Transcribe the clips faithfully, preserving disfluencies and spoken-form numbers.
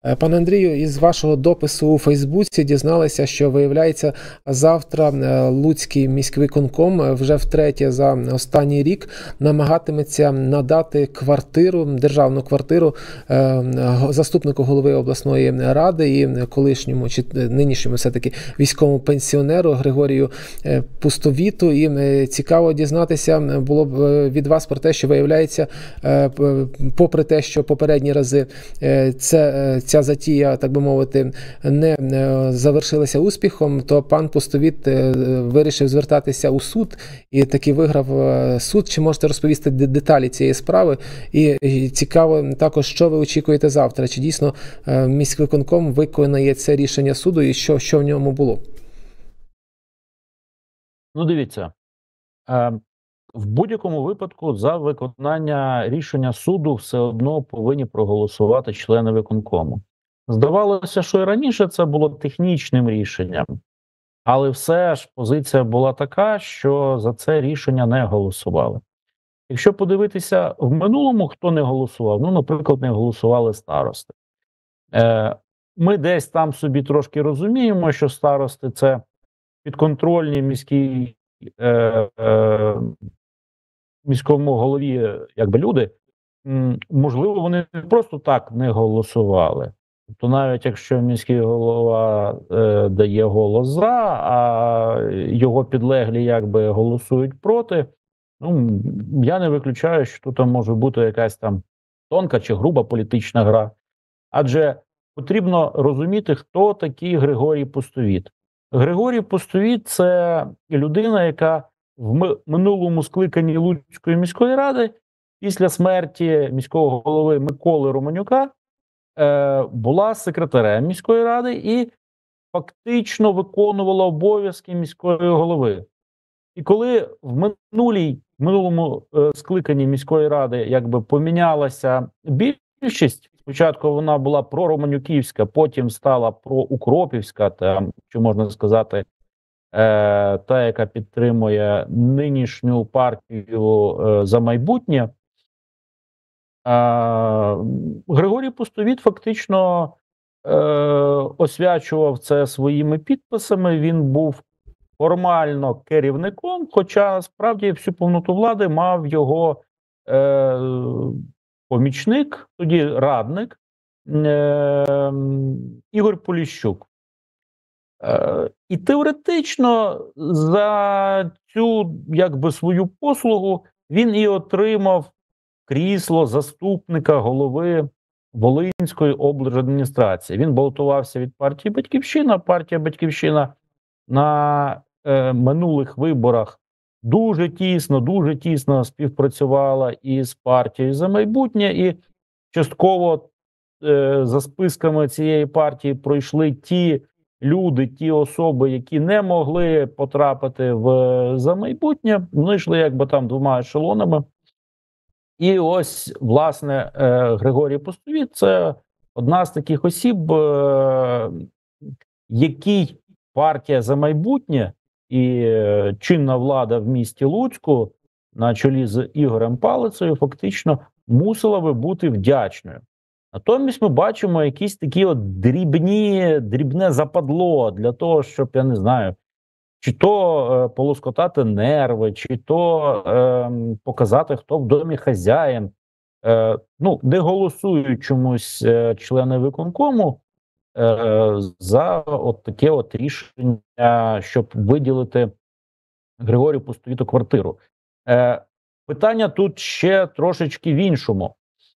Е, Пане Андрію, із вашого допису у Фейсбуці дізналися, що, виявляється, завтра е, Луцький міськвиконком е, вже втретє за останній рік намагатиметься надати квартиру, державну квартиру е, заступнику голови обласної ради і колишньому, чи нинішньому все-таки військовому пенсіонеру Григорію е, Пустовіту. І е, цікаво дізнатися було б е, від вас про те, що, виявляється, е, попри те, що попередні рази е, це е, ця затія, так би мовити, не завершилася успіхом, то пан Пустовіт вирішив звертатися у суд і таки виграв суд. Чи можете розповісти деталі цієї справи? І цікаво також, що ви очікуєте завтра? Чи дійсно міськвиконком виконає це рішення суду і що, що в ньому було? Ну, дивіться, в будь-якому випадку за виконання рішення суду все одно повинні проголосувати члени виконкому. Здавалося, що і раніше це було технічним рішенням, але все ж позиція була така, що за це рішення не голосували. Якщо подивитися в минулому, хто не голосував, ну, наприклад, не голосували старости. Е, ми десь там собі трошки розуміємо, що старости – це підконтрольні міській, е, е, міському голові якби люди. М, можливо, вони просто так не голосували. То навіть якщо міський голова е, дає голос за, а його підлеглі якби голосують проти, ну, я не виключаю, що тут може бути якась там тонка чи груба політична гра. Адже потрібно розуміти, хто такий Григорій Пустовіт. Григорій Пустовіт – це людина, яка в минулому скликанні Луцької міської ради після смерті міського голови Миколи Романюка була секретарем міської ради і фактично виконувала обов'язки міської голови. І коли в минулій, в минулому е, скликанні міської ради якби помінялася більшість, спочатку вона була пророманюківська, потім стала проукропівська, там, що можна сказати, е, та, яка підтримує нинішню партію е, «За майбутнє», А, Григорій Пустовіт фактично е, освячував це своїми підписами. Він був формально керівником, хоча справді всю повноту влади мав його е, помічник, тоді радник е, Ігор Поліщук. Е, і теоретично за цю якби свою послугу він і отримав крісло заступника голови Волинської облдержадміністрації. Він балотувався від партії «Батьківщина». Партія «Батьківщина» на е, минулих виборах дуже тісно, дуже тісно співпрацювала із партією «За майбутнє», і частково е, за списками цієї партії пройшли ті люди, ті особи, які не могли потрапити в «За майбутнє». Вони йшли якби там двома ешелонами. І ось, власне, Григорій Пустовіт – це одна з таких осіб, якій партія «За майбутнє» і чинна влада в місті Луцьку на чолі з Ігорем Палицею фактично мусила би бути вдячною. Натомість ми бачимо якісь такі от дрібні, дрібне западло для того, щоб, я не знаю, чи то е, полоскотати нерви, чи то е, показати, хто в домі хазяїн. Е, ну, не голосують чомусь е, члени виконкому е, за от таке от рішення, щоб виділити Григорію Пустовіту квартиру. Е, питання тут ще трошечки в іншому.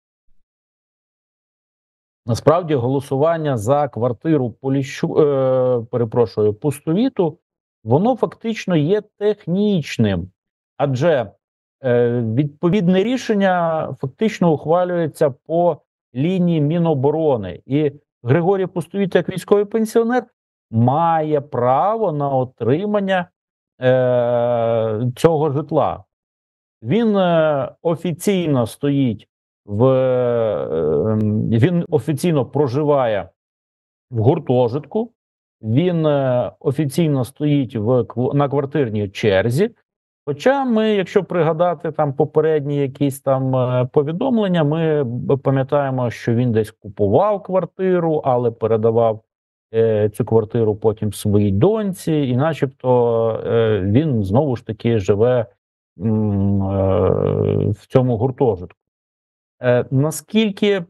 Насправді, голосування за квартиру Поліщу, е, перепрошую, Пустовіту, воно фактично є технічним, адже е, відповідне рішення фактично ухвалюється по лінії Міноборони. І Григорій Пустовіт, як військовий пенсіонер, має право на отримання е, цього житла. Він е, офіційно стоїть в е, він офіційно проживає в гуртожитку. Він е, офіційно стоїть в, на квартирній черзі, Хоча ми, якщо пригадати там попередні якісь там е, повідомлення, ми б- пам'ятаємо, що він десь купував квартиру, але передавав е, цю квартиру потім своїй доньці, і начебто е, він знову ж таки живе м, е, в цьому гуртожитку. Е, наскільки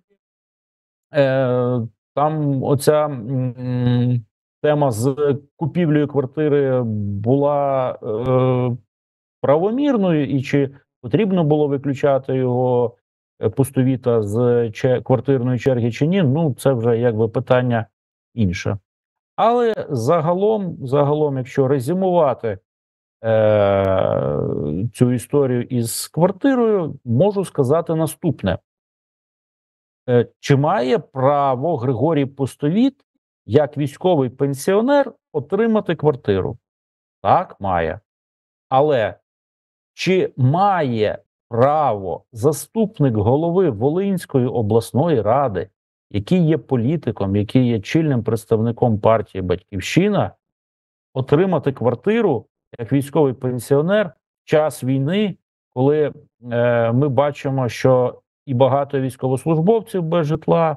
е, там оця м, тема з купівлею квартири була е, правомірною, і чи потрібно було виключати його е, пустовіта з че- квартирної черги чи ні, ну це вже якби питання інше. Але загалом, загалом, якщо резюмувати е, цю історію із квартирою, можу сказати наступне: Е, чи має право Григорій Пустовіт, як військовий пенсіонер, отримати квартиру? Так, має. Але чи має право заступник голови Волинської обласної ради, який є політиком, який є чільним представником партії "Батьківщина", отримати квартиру як військовий пенсіонер в час війни, коли е, ми бачимо, що і багато військовослужбовців без житла,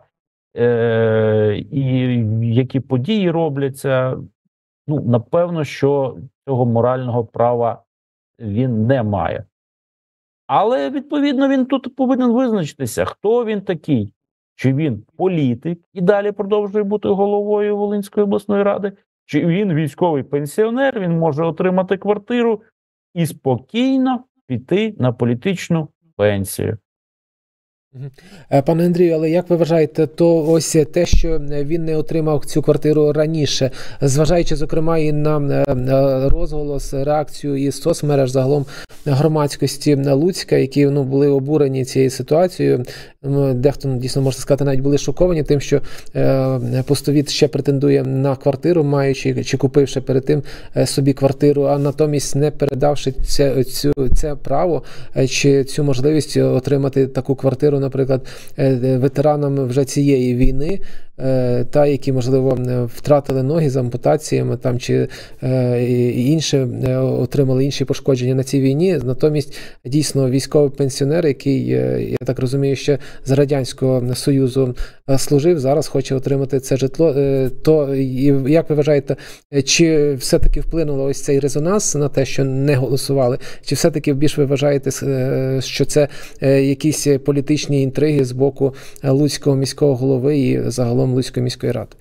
е, і які події робляться? Ну, напевно, що цього морального права він не має. Але, відповідно, він тут повинен визначитися, хто він такий. Чи він політик і далі продовжує бути головою Волинської обласної ради, чи він військовий пенсіонер, він може отримати квартиру і спокійно піти на політичну пенсію. Мгм. Е, Пане Андрію, але як ви вважаєте, то ось те, що він не отримав цю квартиру раніше, зважаючи, зокрема, і на е, е, розголос, реакцію із соцмереж, загалом громадськості Луцька, які ну, були обурені цією ситуацією, м, дехто, ну, дійсно, можна сказати, навіть були шоковані тим, що е, Пустовіт ще претендує на квартиру, маючи чи купивши перед тим е, собі квартиру, а натомість не передавши це, цю, це право е, чи цю можливість отримати таку квартиру, наприклад, е, ветеранам вже цієї війни, е, та які, можливо, втратили ноги з ампутаціями там, чи е, і інше, е, отримали інші пошкодження на цій війні. Натомість, дійсно, військовий пенсіонер, який, е, я так розумію, ще з Радянського Союзу е, служив, зараз хоче отримати це житло. Е, то, і як ви вважаєте, чи все-таки вплинуло ось цей резонанс на те, що не голосували? Чи все-таки більш ви вважаєте, е, що це е, якісь політичні інтриги з боку Луцького міського голови і загалом Луцької міської ради?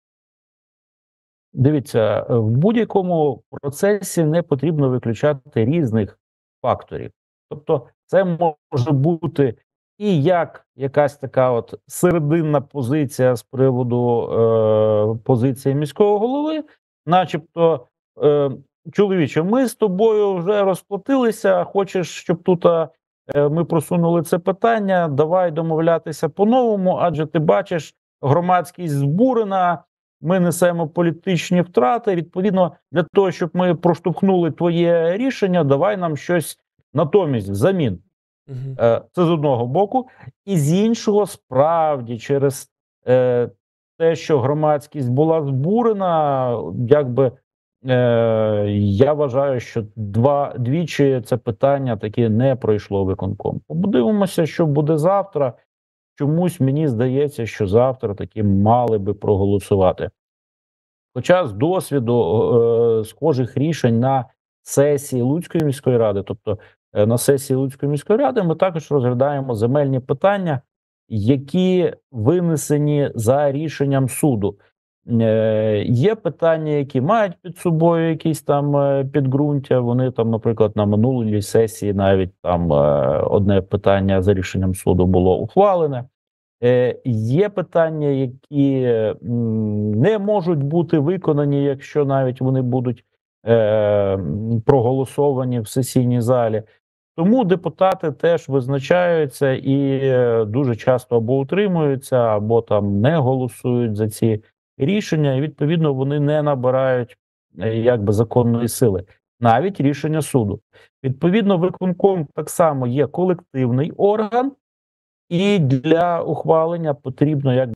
Дивіться, в будь-якому процесі не потрібно виключати різних факторів. Тобто, це може бути і як якась така от серединна позиція з приводу е, позиції міського голови, начебто, е, чоловіче, ми з тобою вже розплатилися, хочеш, щоб тут е, ми просунули це питання, давай домовлятися по-новому, адже ти бачиш, громадськість збурена, ми несемо політичні втрати. Відповідно, для того, щоб ми проштовхнули твоє рішення, давай нам щось натомість взамін. Угу. Е, Це з одного боку. І з іншого, справді, через е, те, що громадськість була збурена, якби е, я вважаю, що два двічі це питання таки не пройшло виконком. Подивимося, що буде завтра. Чомусь мені здається, що завтра таки мали би проголосувати. Хоча з досвіду е, схожих рішень на сесії Луцької міської ради, тобто е, на сесії Луцької міської ради, ми також розглядаємо земельні питання, які винесені за рішенням суду. Е, є питання, які мають під собою якісь там е, підґрунтя. Вони там, наприклад, на минулій сесії навіть там е, одне питання за рішенням суду було ухвалене. Е, Є питання, які м, не можуть бути виконані, якщо навіть вони будуть е, м, проголосовані в сесійній залі. Тому депутати теж визначаються і е, дуже часто або утримуються, або там не голосують за ці рішення, і відповідно вони не набирають е, якби законної сили, навіть рішення суду. Відповідно, виконком так само є колективний орган. І для ухвалення потрібно якби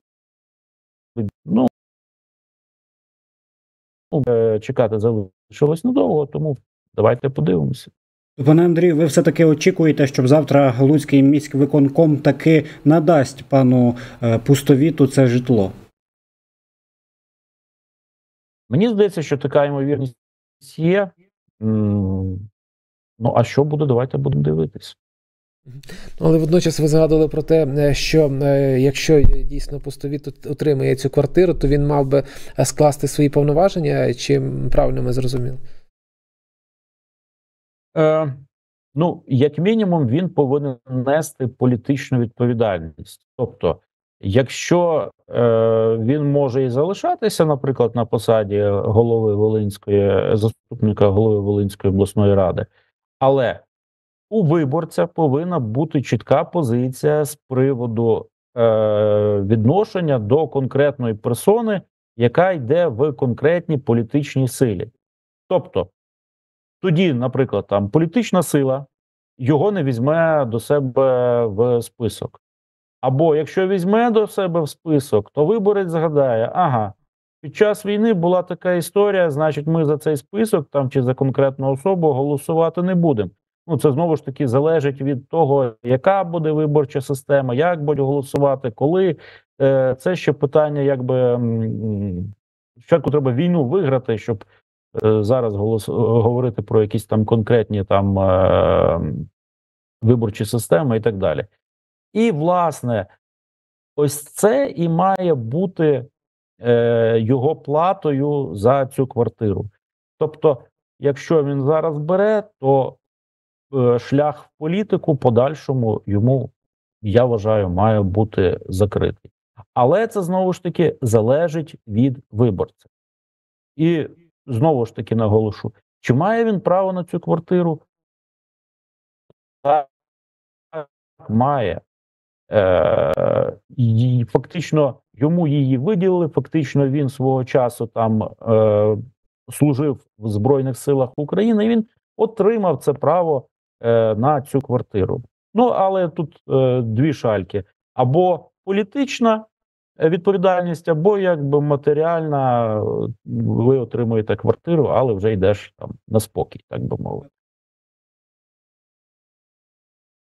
ну е, чекати залишилось недовго, тому давайте подивимося. Пане Андрію, ви все-таки очікуєте, щоб завтра Луцький міськвиконком таки надасть пану Пустовіту це житло? Мені здається, що така ймовірність є. Ну, а що буде, давайте будемо дивитись. Але водночас ви згадували про те, що якщо дійсно Пустовіт отримає цю квартиру, то він мав би скласти свої повноваження, чи правильно ми зрозуміли? Е, ну, як мінімум, він повинен нести політичну відповідальність. Тобто, якщо е, він може і залишатися, наприклад, на посаді голови Волинської, заступника голови Волинської обласної ради, але у виборця повинна бути чітка позиція з приводу е, відношення до конкретної персони, яка йде в конкретній політичній силі. Тобто, тоді, наприклад, там політична сила його не візьме до себе в список. Або якщо візьме до себе в список, то виборець згадає, ага, під час війни була така історія, значить ми за цей список там чи за конкретну особу голосувати не будемо. Ну, це знову ж таки залежить від того, яка буде виборча система, як будуть голосувати, коли. Це ще питання, якби, спочатку треба війну виграти, щоб зараз голос... говорити про якісь там конкретні там виборчі системи і так далі. І, власне, ось це і має бути е, його платою за цю квартиру. Тобто, якщо він зараз бере, то е, шлях в політику подальшому йому, я вважаю, має бути закритий. Але це, знову ж таки, залежить від виборця. І, знову ж таки, наголошу, чи має він право на цю квартиру? Так, має. Е, і фактично йому її виділили, фактично він свого часу там е, служив в Збройних силах України, і він отримав це право е, на цю квартиру. Ну, але тут е, дві шальки. Або політична відповідальність, або якби матеріальна, ви отримуєте квартиру, але вже йдеш там на спокій, так би мовити.